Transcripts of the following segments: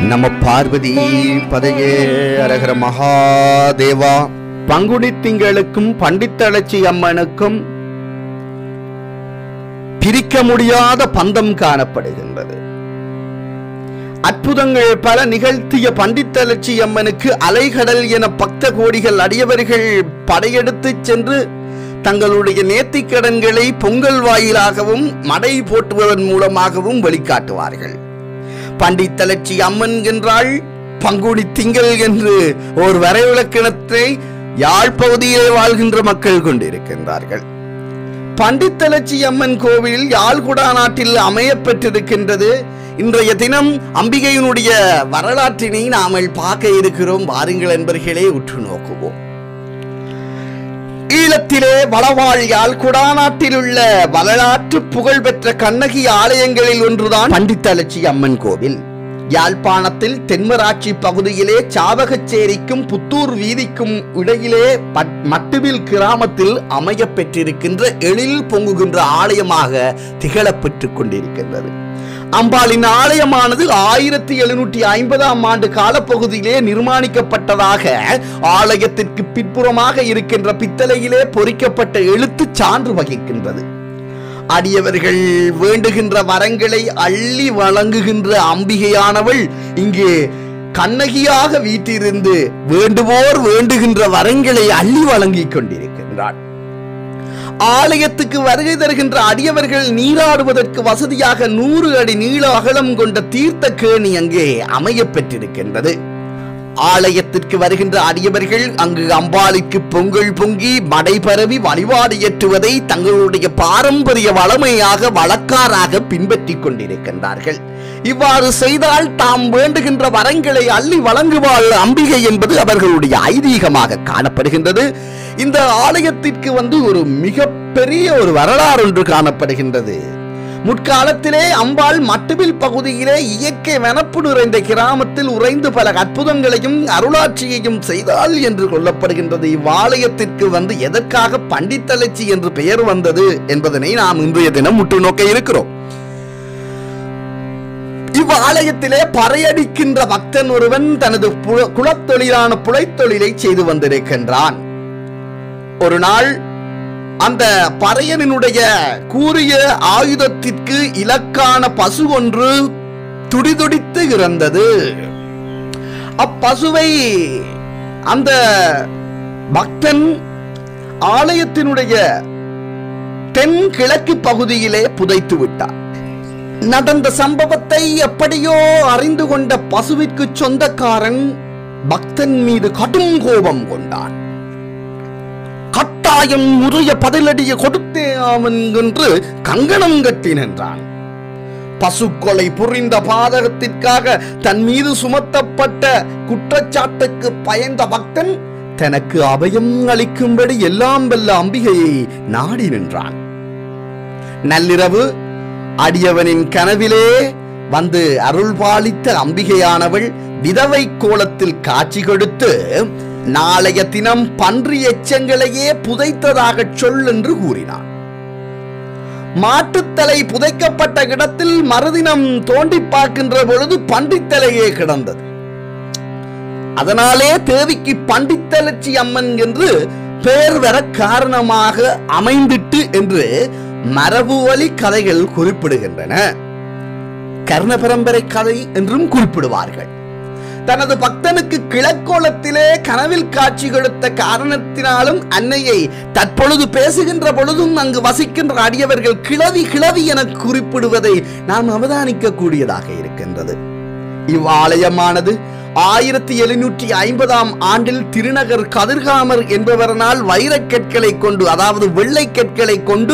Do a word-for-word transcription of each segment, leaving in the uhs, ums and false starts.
நம்ம பார்வதி பதையே அரகர மகாதேவா. பங்குனி திங்களுக்கும் பண்டித்தளச்சி அம்மனுக்கும் பிரிக்க முடியாத பந்தம் காணப்படுகின்றது. அற்புதங்கள் பல நிகழ்த்திய பண்டித்தளச்சி அம்மனுக்கு அலைகடல் என பக்த கோடிகள் அடியவர்கள் படையெடுத்து சென்று தங்களுடைய நேர்த்திக்கடன்களை பொங்கல் வாயிலாகவும் மடை போட்டுவதன் மூலமாகவும் வெளிக்காட்டுவார்கள். பண்டித்தளச்சி அம்மன் என்றால் பங்குனி திங்கள் என்று ஒரு வரைவிலக்கணத்தை யாழ் பகுதியிலே வாழ்கின்ற மக்கள் கொண்டிருக்கின்றார்கள். பண்டித்தளச்சி அம்மன் கோவில் யாழ்குடா நாட்டில் அமைய பெற்றிருக்கின்றது. இன்றைய தினம் அம்பிகையினுடைய வரலாற்றினை நாமல் பார்க்க இருக்கிறோம். வாருங்கள் என்பர்களே உற்று நோக்குவோம். ஈழத்திலே வளவாழ் யாழ்குடா நாட்டில் உள்ள வரலாற்று புகழ்பெற்ற கண்ணகி ஆலயங்களில் ஒன்றுதான் பண்டித்தளச்சி அம்மன் கோவில். யாழ்ப்பாணத்தில் தென்மராட்சி பகுதியிலே சாவகச்சேரிக்கும் புத்தூர் வீதிக்கும் இடையிலே மட்டுவில் கிராமத்தில் அமைய பெற்றிருக்கின்ற எழில் பொங்குகின்ற ஆலயமாக திகழப்பெற்றுக் கொண்டிருக்கின்றது. அம்பாளின் ஆலயமானது ஆயிரத்தி எழுநூற்றி ஐம்பதாம் ஆண்டு காலப்பகுதியிலே நிர்மாணிக்கப்பட்டதாக ஆலயத்திற்கு பின்புறமாக இருக்கின்ற பித்தளையிலே பொறிக்கப்பட்ட எழுத்து சான்று வகிக்கின்றது. அடியவர்கள் வேண்டுகின்ற வரங்களை அள்ளி வழங்குகின்ற அம்பிகையானவள் இங்கே கண்ணகியாக வீட்டிலிருந்து வேண்டுவோர் வேண்டுகின்ற வரங்களை அள்ளி வழங்கிக் கொண்டிருக்கின்றாள். ஆலயத்துக்கு வருகை தருகின்ற அடியவர்கள் நீராடுவதற்கு வசதியாக நூறு அடி நீள அகலம் கொண்ட தீர்த்த கேணி அங்கே அமைய பெற்றிருக்கின்றது. ஆலயத்திற்கு வருகின்ற அடியவர்கள் அங்கு அம்பாளுக்கு பொங்கல் பொங்கி மடை பரவி வழிபாடு ஏற்றுவதை தங்களுடைய பாரம்பரிய வளமையாக வழக்காராக பின்பற்றிக் கொண்டிருக்கின்றார்கள். இவ்வாறு செய்தால் தாம் வேண்டுகின்ற வரங்களை அள்ளி வழங்குவாள் அம்பிகை என்பது அவர்களுடைய ஐதீகமாக காணப்படுகின்றது. இந்த ஆலயத்திற்கு வந்து ஒரு மிக பெரிய ஒரு வரலாறு ஒன்று காணப்படுகின்றது. முற்காலத்திலே அம்பாள் மட்டுவில் பகுதியிலே இயற்கை வனப்பு நிறைந்த கிராமத்தில் உறைந்து பல அற்புதங்களையும் அருளாட்சியையும் செய்தாள் என்று கொள்ளப்படுகின்றது. இவ்வாலயத்திற்கு வந்து எதற்காக பண்டித்தளச்சி என்று பெயர் வந்தது என்பதனை நாம் இன்றைய தினம் முற்று நோக்க இருக்கிறோம். இவ்வாலயத்திலே பறையடிக்கின்ற பக்தன் ஒருவன் தனது குலத்தொழிலான புலைத்தொழிலை செய்து வந்திருக்கின்றான். ஒரு நாள் அந்த பறையனுடைய கூறிய ஆயுதத்திற்கு இலக்கான பசு ஒன்று துடிதுடித்து இறந்தது. அப்பசுவை அந்த பக்தன் ஆலயத்தினுடைய தென் கிழக்கு பகுதியிலே புதைத்து விட்டார். நடந்த சம்பவத்தை எப்படியோ அறிந்து கொண்ட பசுவிற்கு சொந்தக்காரன் பக்தன் மீது கடும் கோபம் கொண்டான். கட்டாயம் முறைய பதிலடியை கொடுத்தே அவன் என்று கங்கணம் கட்டி நின்றான். பசுக்கொலை புரிந்த பாதகத்திற்காக தன் மீது சுமத்தப்பட்ட குற்றச்சாட்டுக்கு பயந்த பக்தன் தனக்கு அபயம் அளிக்கும்படி எல்லாம் வல்ல அம்பிகையை நாடி நின்றான். நள்ளிரவு அடியவனின் கனவிலே வந்து அருள் பாலித்த அம்பிகையானவள் விதவை கோலத்தில் காட்சி கொடுத்து நாளைய தினம் பன்றி எச்சங்களையே புதைத்ததாக சொல் என்று கூறினான். மாட்டுத்தலை புதைக்கப்பட்ட இடத்தில் மறுதினம் தோண்டி பார்க்கின்ற பொழுது பண்டித்தலையே கிடந்தது. அதனாலே தேவிக்கு பண்டித்தளச்சி அம்மன் என்று பெயர் வர காரணமாக அமைந்திட்டு என்று மரபு வழி கதைகள் குறிப்பிடுகின்றன. கர்ண பரம்பரை கதை என்றும் குறிப்பிடுவார்கள். தனது பக்தனுக்கு கிழக்கோலத்திலே கனவில் காட்சி கொடுத்த காரணத்தினாலும் அன்னையை தற்பொழுது பேசுகின்ற பொழுதும் அங்கு வசிக்கின்ற அடியவர்கள் கிழவி கிழவி என குறிப்பிடுவதை நாம் அவதானிக்க கூடியதாக இருக்கின்றது. இவ்வாலயமானது ஆயிரத்தி எழுநூற்றி ஐம்பதாம் ஆண்டில் திருநகர் கதிர்காமர் என்பவரனால் வைரக்கற்களை கொண்டு அதாவது வெள்ளை கற்களை கொண்டு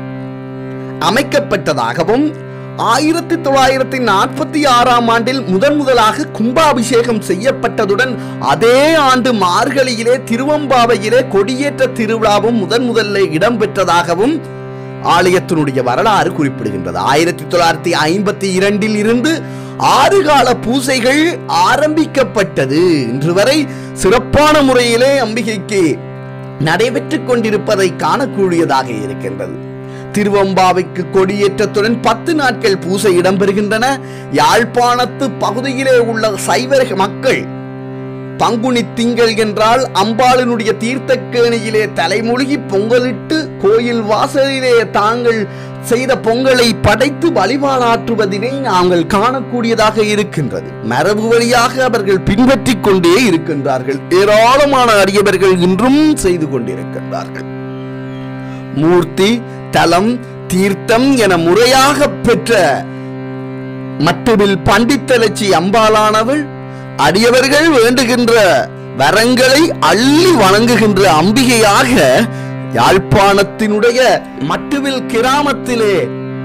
அமைக்கப்பட்டதாகவும் ஆயிரத்தி தொள்ளாயிரத்தி நாற்பத்தி ஆறாம் ஆண்டில் முதன் முதலாக கும்பாபிஷேகம் செய்யப்பட்டதுடன் அதே ஆண்டு மார்கழியிலே திருவம்பாவையிலே கொடியேற்ற திருவிழாவும் முதன் முதல்ல இடம்பெற்றதாகவும் ஆலயத்தினுடைய வரலாறு குறிப்பிடுகின்றது. ஆயிரத்தி தொள்ளாயிரத்தி ஐம்பத்தி இரண்டில் இருந்து ஆறு கால பூசைகள் ஆரம்பிக்கப்பட்டது. இன்று வரை சிறப்பான முறையிலே அம்பிகைக்கு நடைபெற்றுக் கொண்டிருப்பதை காணக்கூடியதாக இருக்கின்றது. திருவம்பாவைக்கு கொடியேற்றத்துடன் பத்து நாட்கள் பூசை இடம்பெறுகின்றன. யாழ்ப்பாணத்து பகுதியிலே உள்ள சைவ மக்கள் பங்குனி திங்கள் என்றால் அம்பாளினுடைய தீர்த்தக்கேணியிலே தலைமொழிகி பொங்கலிட்டு கோயில் வாசலிலே தாங்கள் செய்த பொங்கலை படைத்து வழிபாடாற்றுவதினை நாங்கள் காணக்கூடியதாக இருக்கின்றது. மரபு வழியாக அவர்கள் பின்பற்றி கொண்டே இருக்கின்றார்கள். ஏராளமான அடியவர்கள் இன்றும் செய்து கொண்டிருக்கின்றார்கள். மூர்த்தி, தலம், தீர்த்தம் என முறையாக பெற்ற மட்டுவில் பண்டித்தலட்சி அம்பாளானவள் அடியவர்கள் வேண்டுகின்ற வரங்களை அள்ளி வணங்குகின்ற அம்பிகையாக யாழ்ப்பாணத்தினுடைய மட்டுவில் கிராமத்திலே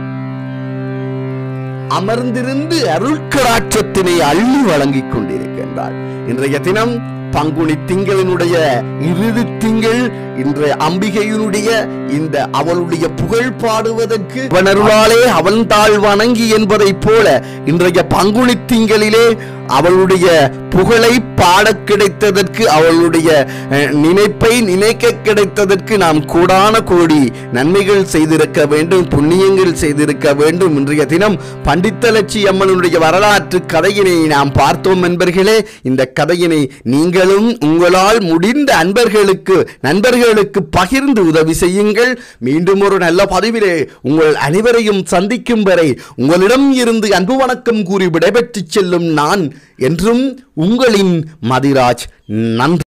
அமர்ந்திருந்து அருட்கடாட்சத்தினை அள்ளி வழங்கிக் கொண்டிருக்கின்றார். இன்றைய தினம் பங்குனி திங்களினுடைய இறுதி திங்கள். இன்று அம்பிகையினுடைய இந்த அவளுடைய புகழ் பாடுவதற்கு அவனருளாலே அவன் தாழ் வணங்கி என்பதை போல இன்றைய பங்குனி திங்களிலே அவளுடைய புகழை பாட கிடைத்ததற்கு, அவளுடைய நினைப்பை நினைக்க கிடைத்ததற்கு நாம் கூடான கோடி நன்மைகள் செய்திருக்க வேண்டும், புண்ணியங்கள் செய்திருக்க வேண்டும். இன்றைய தினம் பண்டித்தலட்சி அம்மனுடைய வரலாற்று கதையினை நாம் பார்த்தோம் நண்பர்களே. இந்த கதையினை நீங்களும் உங்களால் முடிந்த அன்பர்களுக்கு நண்பர்களுக்கு பகிர்ந்து உதவி செய்யுங்கள். மீண்டும் ஒரு நல்ல பதிவிலே உங்கள் அனைவரையும் சந்திக்கும் வரை உங்களிடம் இருந்து அன்பு வணக்கம் கூறி விடைபெற்று செல்லும் நான் என்றும் உங்களின் மதிராஜ். நன்றி.